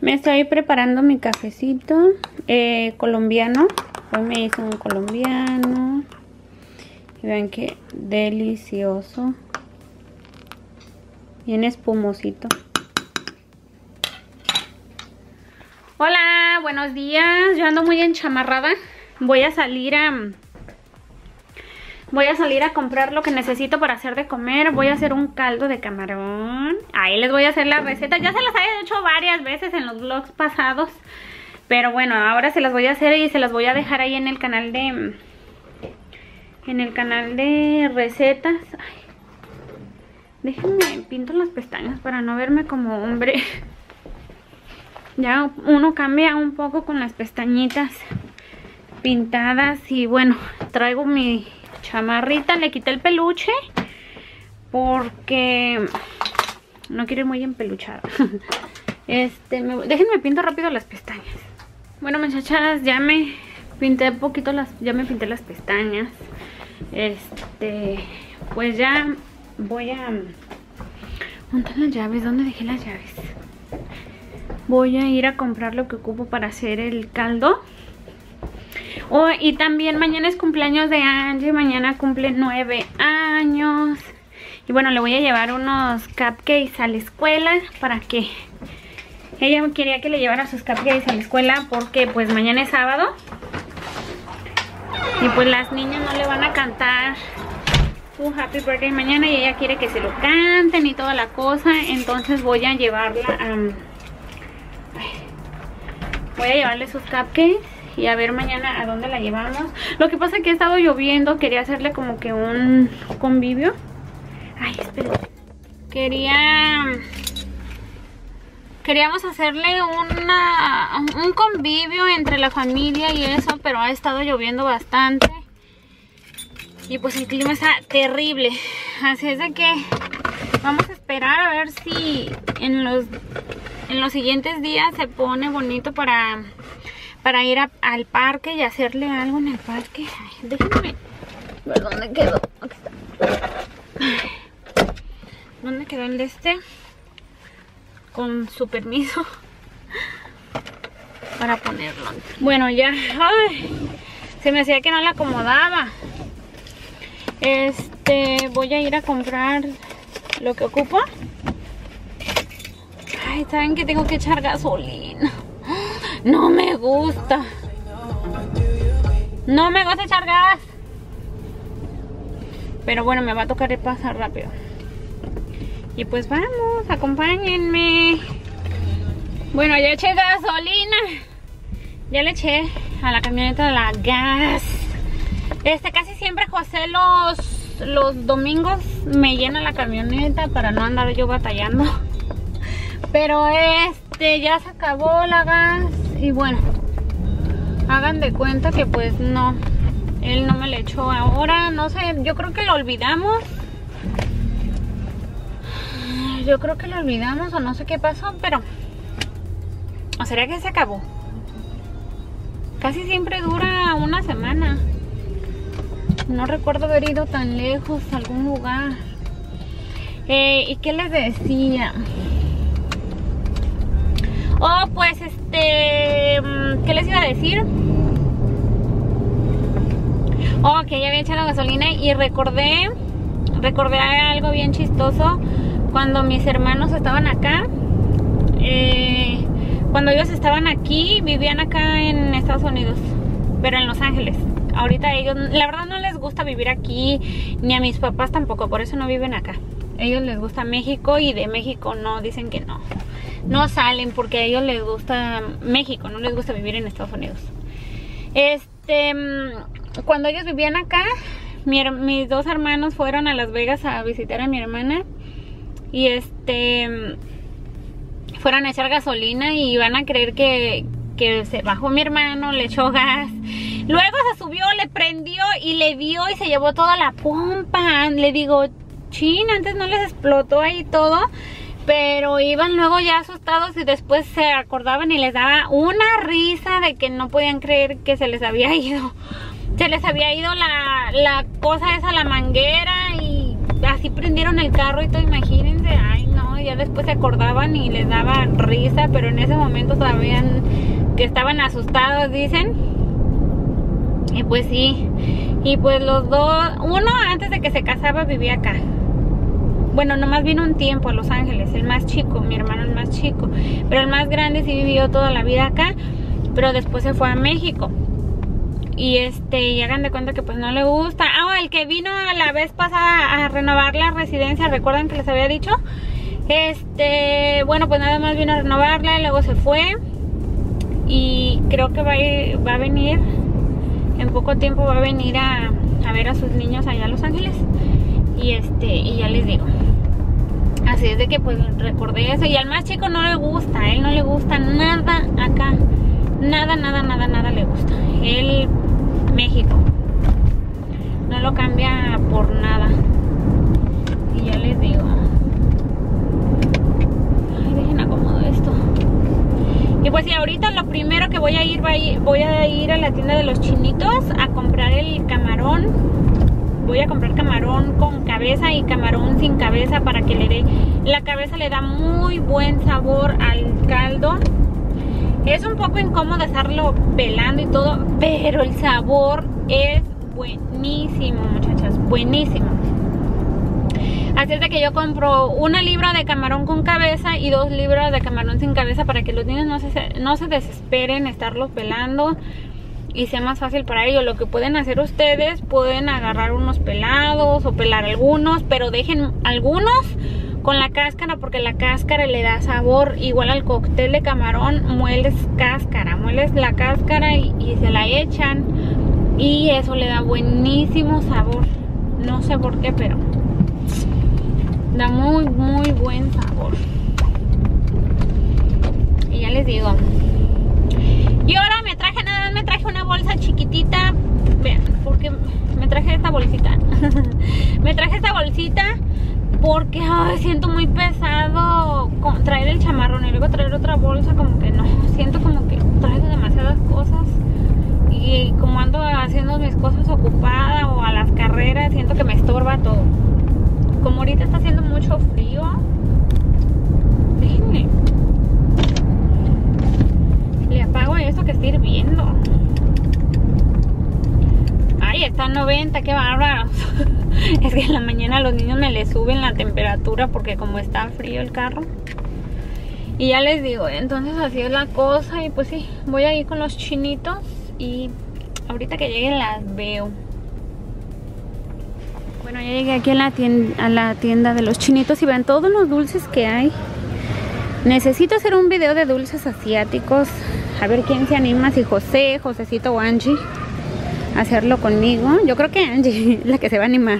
Me estoy preparando mi cafecito colombiano. Hoy me hice un colombiano. Y vean qué delicioso. Bien espumosito. Hola, buenos días. Yo ando muy enchamarrada. Voy a salir a comprar lo que necesito para hacer de comer. Voy a hacer un caldo de camarón. Ahí les voy a hacer la receta. Ya se las he hecho varias veces en los vlogs pasados. Pero bueno, ahora se las voy a hacer y se las voy a dejar ahí en el canal de... recetas. Ay, déjenme pinto las pestañas para no verme como hombre. Ya uno cambia un poco con las pestañitas pintadas. Y bueno, traigo mi chamarrita, le quité el peluche porque no quiero ir muy empeluchada. Déjenme pinto rápido las pestañas. Bueno, muchachas, ya me pinté las pestañas. Pues ya voy a montar las llaves. ¿Dónde dejé las llaves? Voy a ir a comprar lo que ocupo para hacer el caldo. Y también mañana es cumpleaños de Angie. Mañana cumple 9 años. Y bueno, le voy a llevar unos cupcakes a la escuela para que... Ella quería que le llevara sus cupcakes a la escuela porque pues mañana es sábado. Y pues las niñas no le van a cantar su happy birthday mañana y ella quiere que se lo canten y toda la cosa. Entonces voy a llevarla a... Voy a llevarle sus cupcakes y a ver mañana a dónde la llevamos. Lo que pasa es que ha estado lloviendo. Quería hacerle como que un convivio. Ay, espérenme. Queríamos hacerle un convivio entre la familia y eso, pero ha estado lloviendo bastante. Y pues el clima está terrible. Así es de que vamos a esperar a ver si en los siguientes días se pone bonito para ir al parque y hacerle algo en el parque. Ay, déjenme ver dónde quedó. Aquí está. ¿Dónde quedó el de este? Con su permiso para ponerlo. Bueno, ya. Ay, se me hacía que no le acomodaba. Voy a ir a comprar lo que ocupo. Ay, saben que tengo que echar gasolina. No me gusta. No me gusta echar gas. Pero bueno, me va a tocar pasar rápido. Y pues vamos, acompáñenme. Bueno, ya eché gasolina. Ya le eché a la camioneta la gas. Casi siempre José los domingos me llena la camioneta para no andar yo batallando. Pero ya se acabó la gas. Y bueno, hagan de cuenta que pues no, él no me le echó ahora. No sé, yo creo que lo olvidamos. Yo creo que lo olvidamos o no sé qué pasó, pero... ¿O será que se acabó? Casi siempre dura una semana. No recuerdo haber ido tan lejos a algún lugar. ¿Y qué les decía? Oh, pues ¿qué les iba a decir? Oh, que ya había echado gasolina y recordé algo bien chistoso. Cuando mis hermanos estaban acá, cuando ellos estaban aquí, vivían acá en Estados Unidos, pero en Los Ángeles. Ahorita ellos, la verdad no les gusta vivir aquí, ni a mis papás tampoco, por eso no viven acá. A ellos les gusta México y de México no, dicen que no salen porque a ellos les gusta México, no les gusta vivir en Estados Unidos. Cuando ellos vivían acá, mis dos hermanos fueron a Las Vegas a visitar a mi hermana. Y fueron a echar gasolina y van a creer que se bajó mi hermano, le echó gas. Luego se subió, le prendió y le dio y se llevó toda la pompa. Le digo, chin, antes no les explotó ahí todo. Pero iban luego ya asustados y después se acordaban y les daba una risa de que no podían creer que se les había ido. Se les había ido la cosa esa, la manguera, y así prendieron el carro y todo, imagínense. Ay, no, ya después se acordaban y les daba risa, pero en ese momento sabían que estaban asustados, dicen. Y pues sí, y pues los dos, uno antes de que se casaba vivía acá. Bueno, nomás vino un tiempo a Los Ángeles, el más chico, mi hermano el más chico. Pero el más grande sí vivió toda la vida acá, pero después se fue a México. Y y hagan de cuenta que pues no le gusta. Ah, el que vino a la vez pasada a renovar la residencia, ¿recuerdan que les había dicho? Bueno, pues nada más vino a renovarla, luego se fue. Y creo que va a venir, en poco tiempo va a venir a ver a sus niños allá a Los Ángeles. Y ya les digo. Así es de que pues recordé eso. Y al más chico no le gusta, a él no le gusta nada acá. Nada le gusta. Él, México. No lo cambia por nada. Y ya les digo. Ay, dejen acomodo esto. Y pues sí, ahorita lo primero que voy a ir a la tienda de los chinitos a comprar el camarón. Voy a comprar camarón con cabeza y camarón sin cabeza para que le dé... La cabeza le da muy buen sabor al caldo. Es un poco incómodo estarlo pelando y todo, pero el sabor es buenísimo, muchachas, buenísimo. Así es de que yo compro 1 libra de camarón con cabeza y 2 libras de camarón sin cabeza para que los niños no se desesperen estarlos pelando y sea más fácil para ellos. Lo que pueden hacer ustedes, pueden agarrar unos pelados o pelar algunos, pero dejen algunos con la cáscara porque la cáscara le da sabor. Igual al cóctel de camarón, mueles la cáscara y se la echan y eso le da buenísimo sabor. No sé por qué, pero da muy buen sabor. Y ya les digo. Y ahora me traje una bolsa chiquitita. Vean, porque me traje esta bolsita. Me traje esta bolsita porque siento muy pesado traer el chamarrón y luego traer otra bolsa. Como que no, siento como que traigo demasiadas cosas. Y como ando haciendo mis cosas ocupada o a las carreras, siento que me estorba todo. Como ahorita está haciendo mucho frío. Déjenme. Le apago esto que está hirviendo. Ay, está a 90, qué bárbaros. Es que en la mañana a los niños me les suben la temperatura porque como está frío el carro. Y ya les digo, entonces así es la cosa. Y pues sí, voy a ir con los chinitos y ahorita que lleguen las veo. Bueno, ya llegué aquí a la tienda de los chinitos y vean todos los dulces que hay. Necesito hacer un video de dulces asiáticos. A ver quién se anima, si Josecito o Angie a hacerlo conmigo. Yo creo que Angie es la que se va a animar.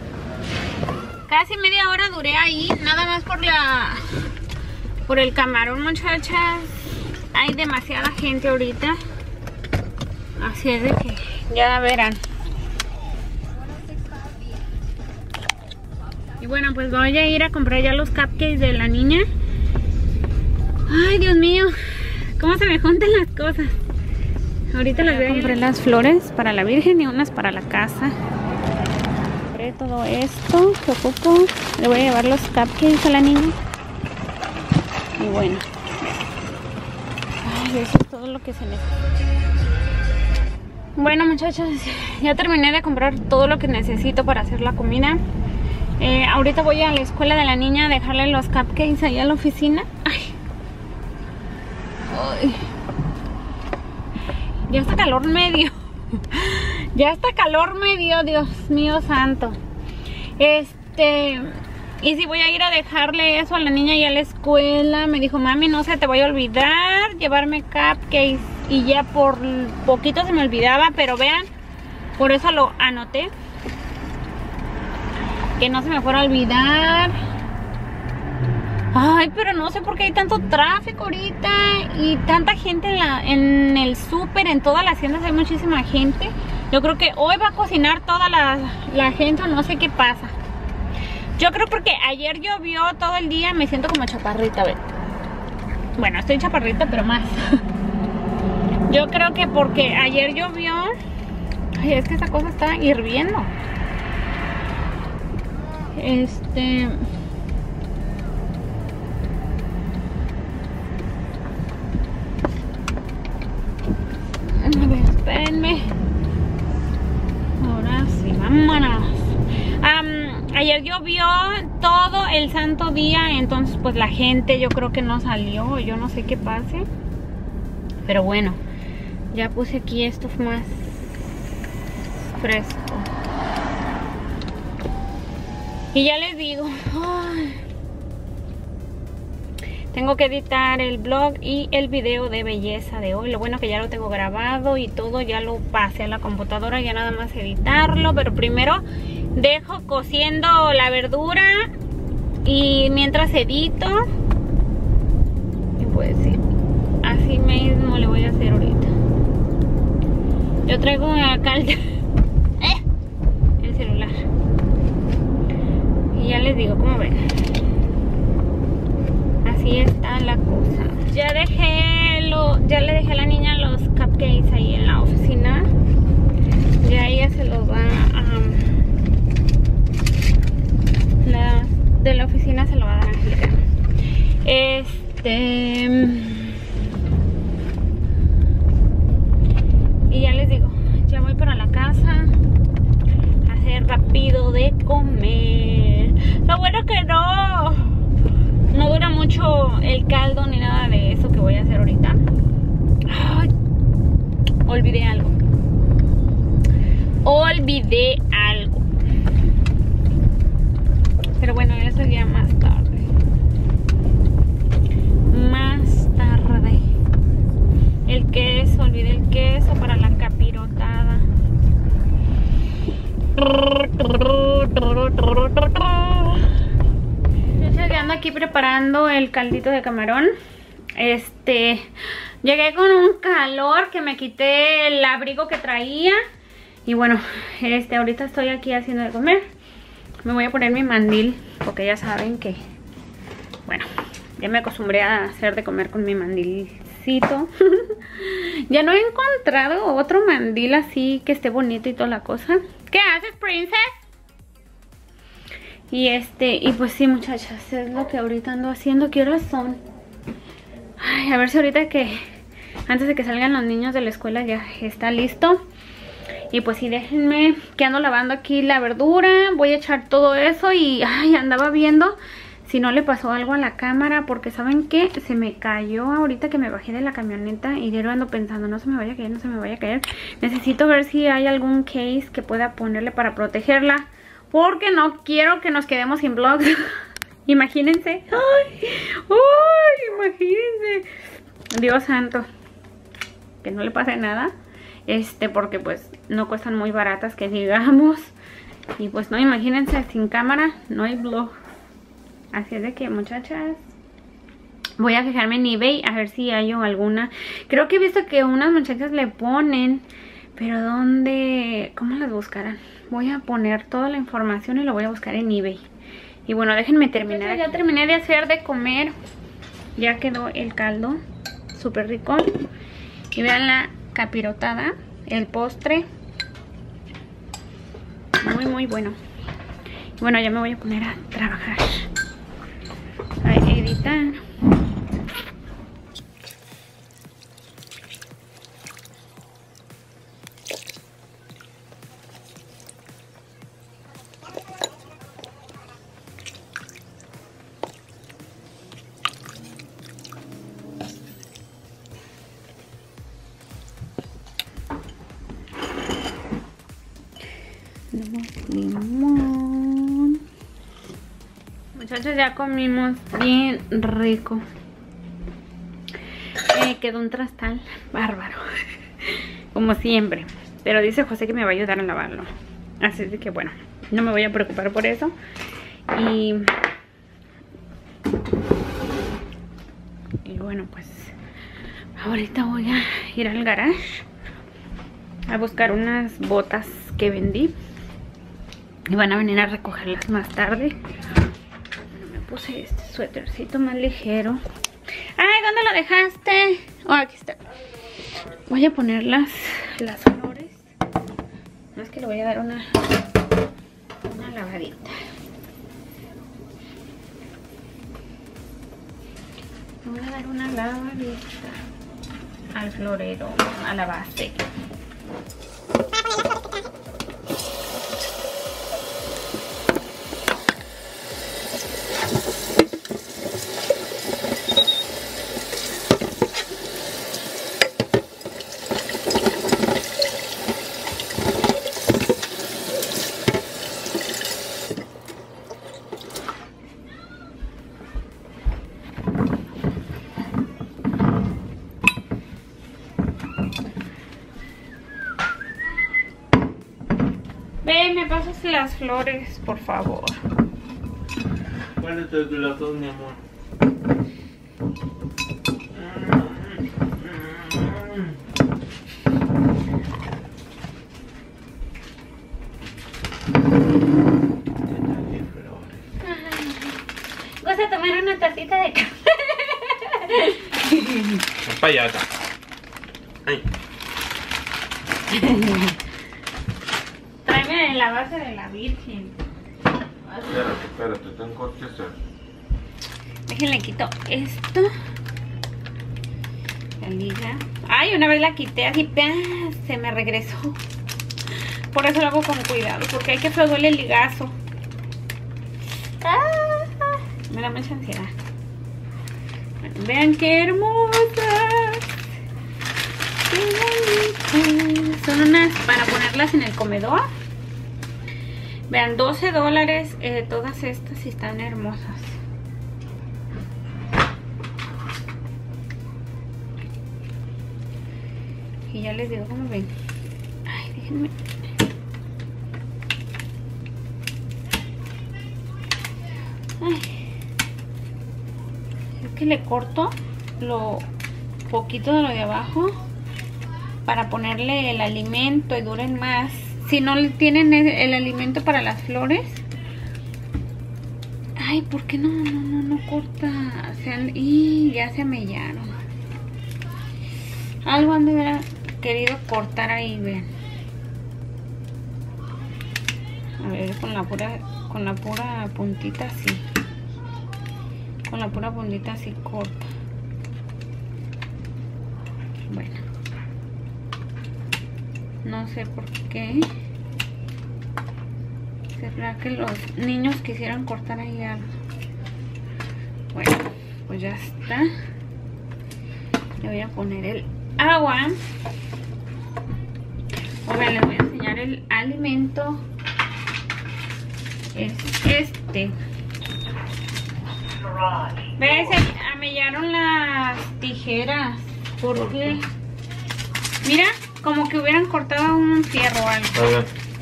Casi media hora duré ahí, nada más por el camarón, muchachas. Hay demasiada gente ahorita. Así es de que ya verán. Y bueno, pues voy a ir a comprar ya los cupcakes de la niña. Ay, Dios mío, cómo se me juntan las cosas. Ahorita las voy a comprar las flores para la Virgen y unas para la casa. Compré todo esto que ocupo. Le voy a llevar los cupcakes a la niña. Y bueno, ay, eso es todo lo que se necesita. Bueno, muchachos, ya terminé de comprar todo lo que necesito para hacer la comida. Ahorita voy a la escuela de la niña a dejarle los cupcakes ahí a la oficina. Ay. Ay. Ya está calor medio. Ya está calor medio, Dios mío santo. Y si voy a ir a dejarle eso a la niña ya a la escuela. Me dijo, mami, no se te vaya a olvidar llevarme cupcakes. Y ya por poquito se me olvidaba, pero vean, por eso lo anoté. Que no se me fuera a olvidar. Ay, pero no sé por qué hay tanto tráfico ahorita y tanta gente en el súper, en todas las tiendas hay muchísima gente. Yo creo que hoy va a cocinar toda la gente o no sé qué pasa. Yo creo porque ayer llovió todo el día, me siento como chaparrita, ¿ven? Bueno, estoy chaparrita, pero más. Yo creo que porque ayer llovió. Ay, es que esta cosa está hirviendo. acompáñenme. Ahora sí, vámonos. Ayer llovió todo el santo día, entonces pues la gente yo creo que no salió, yo no sé qué pase. Pero bueno, ya puse aquí esto más fresco. Y ya les digo, tengo que editar el vlog y el video de belleza de hoy. Lo bueno que ya lo tengo grabado y todo, ya lo pasé a la computadora, ya nada más editarlo. Pero primero dejo cociendo la verdura y mientras edito. Y pues sí, así mismo le voy a hacer ahorita. Yo traigo acá el celular. Y ya les digo, como ven, así está la cosa. Ya le dejé a la niña los cupcakes ahí en la oficina. Ya ella se los va de la oficina se lo va a dar a Angélica. Y ya les digo, ya voy para la casa a hacer rápido de comer. Lo bueno que no dura mucho el caldo ni nada de eso que voy a hacer ahorita. Ay, olvidé algo. Pero bueno, eso ya más tarde. El queso, olvidé el queso para la capirotada. Yo ando aquí preparando el caldito de camarón. Llegué con un calor que me quité el abrigo que traía. Y bueno, ahorita estoy aquí haciendo de comer. Me voy a poner mi mandil, porque ya saben que, bueno, ya me acostumbré a hacer de comer con mi mandilcito. Ya no he encontrado otro mandil así que esté bonito y toda la cosa. ¿Qué haces, princess? Y pues sí, muchachas, es lo que ahorita ando haciendo. ¿Qué horas son? Ay, a ver si ahorita antes de que salgan los niños de la escuela ya está listo. Y pues sí, déjenme que ando lavando aquí la verdura. Voy a echar todo eso y andaba viendo si no le pasó algo a la cámara, porque ¿saben qué? Se me cayó ahorita que me bajé de la camioneta y yo ando pensando, no se me vaya a caer, no se me vaya a caer. Necesito ver si hay algún case que pueda ponerle para protegerla, porque no quiero que nos quedemos sin vlogs. Imagínense. ¡Ay! Imagínense. Dios santo. Que no le pase nada. Porque pues no cuestan muy baratas, que digamos. Y pues no, imagínense, sin cámara no hay vlog. Así es de que, muchachas, voy a fijarme en eBay a ver si hay alguna. Creo que he visto que unas muchachas le ponen, pero ¿dónde? ¿Cómo las buscarán? Voy a poner toda la información y lo voy a buscar en eBay. Y bueno, déjenme terminar. Ya terminé de hacer de comer. Ya quedó el caldo súper rico. Y vean la capirotada, el postre. Muy, muy bueno. Y bueno, ya me voy a poner a trabajar, a editar. Limón. Muchachos, ya comimos bien rico. Quedó un trastal bárbaro, como siempre. Pero dice José que me va a ayudar a lavarlo, así de que bueno, no me voy a preocupar por eso. Y bueno, pues ahorita voy a ir al garage a buscar unas botas que vendí y van a venir a recogerlas más tarde. Bueno, me puse este suétercito más ligero. Ay, ¿dónde lo dejaste? Oh, aquí está. Voy a poner las flores. No, es que le voy a dar una lavadita. Le voy a dar una lavadita al florero, a la base. Ve, me pasas las flores, por favor. ¿Cuál es de las dos, mi amor? Vas a tomar una tacita de café. Es payasa. Ay. Tráeme la base de la Virgen. Espérate, tengo que hacer. Déjenle quito esto. La liga. Ay, una vez la quité así, ¡pah! Se me regresó. Por eso lo hago con cuidado, porque hay que me duele el ligazo. Me da mucha ansiedad. Bueno, vean qué hermosas. Qué bonitas. Son unas para ponerlas en el comedor. Vean, $12 todas estas y están hermosas. Y ya les digo cómo ven. Ay, déjenme. Ay. Es que le corto lo poquito de lo de abajo para ponerle el alimento y duren más. Si no tienen el alimento para las flores. Ay, ¿por qué no corta? Y ya se amellaron. Algo han de haber querido cortar ahí, vean. A ver, con la pura puntita así. Con la pura puntita así corta. Bueno. No sé por qué. ¿Será que los niños quisieran cortar ahí algo? Bueno, pues ya está. Le voy a poner el agua. Ahora les voy a enseñar el alimento. Es este. ¿Ves? Amellaron las tijeras. ¿Por qué? Mira, como que hubieran cortado un fierro o algo. A ver.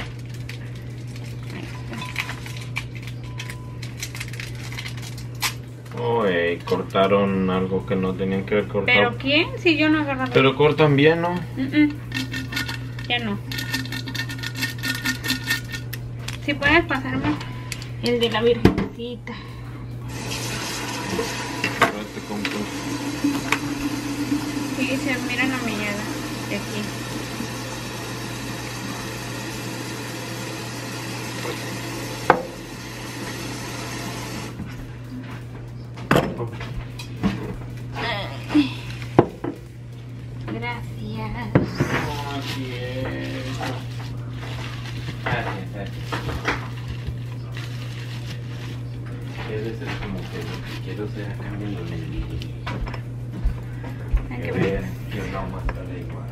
Oye, cortaron algo que no tenían que haber cortado. ¿Pero quién? Si yo no agarraba. Pero cortan bien, ¿no? Ya no. Si puedes pasarme el de la Virgencita. Sí, se mira la mellada de aquí. Gracias. Debe ser como que lo que quiero ser acá en el video. Que vean que no más tarde igual.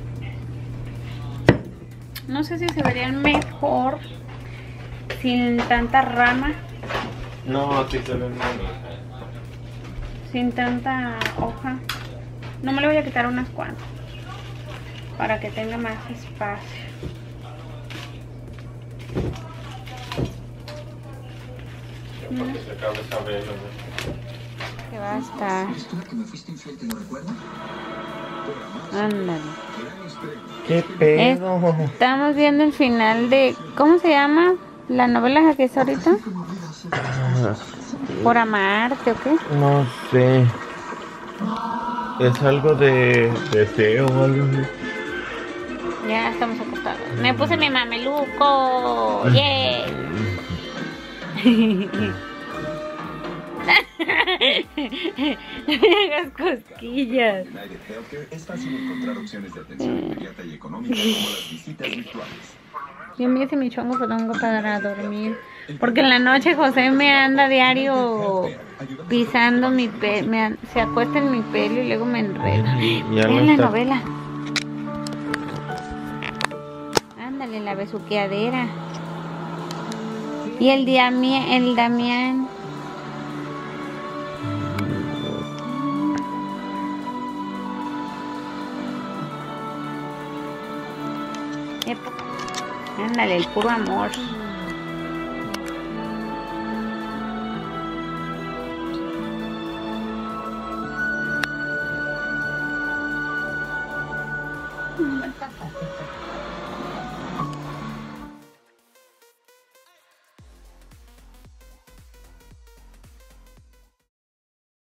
No sé si se verían mejor sin tanta rama. No, sí se ven mal. Sin tanta hoja. No me le voy a quitar unas cuantas para que tenga más espacio. Para que se acabe esa vela, Que va a estar. Ándale. ¿Qué pedo? Estamos viendo el final de... ¿Cómo se llama la novela que es ahorita? ¿Por amarte o qué? No sé. Es algo de deseo o algo así. Ya estamos acostados. Me puse mi mameluco. ¡Yeah! hagas cosquillas. En United Healthcare es fácil encontrar opciones de atención inmediata y económica como las visitas virtuales. Yo me hice mi chongo fodongo para dormir. Porque en la noche José me anda diario pisando mi pelo. Se acuesta en mi pelo y luego me enreda. Ya no En la está. novela. Ándale, la besuqueadera. Y el Damián. Epa. Ándale, el puro amor.